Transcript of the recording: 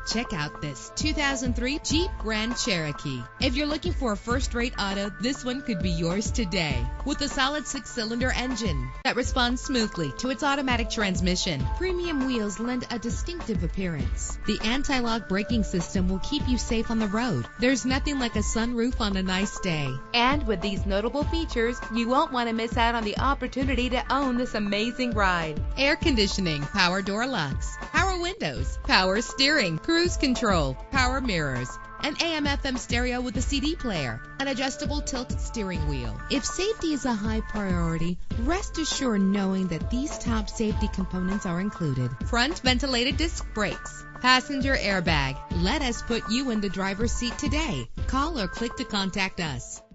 Check out this 2003 Jeep Grand Cherokee. If you're looking for a first-rate auto, this one could be yours today. With a solid 6-cylinder engine that responds smoothly to its automatic transmission, premium wheels lend a distinctive appearance. The anti-lock braking system will keep you safe on the road. There's nothing like a sunroof on a nice day. And with these notable features, you won't want to miss out on the opportunity to own this amazing ride. Air conditioning, power door locks, power windows, power steering, cruise control, power mirrors, an AM/FM stereo with a CD player, an adjustable tilt steering wheel. If safety is a high priority, rest assured knowing that these top safety components are included. Front ventilated disc brakes, passenger airbag. Let us put you in the driver's seat today. Call or click to contact us.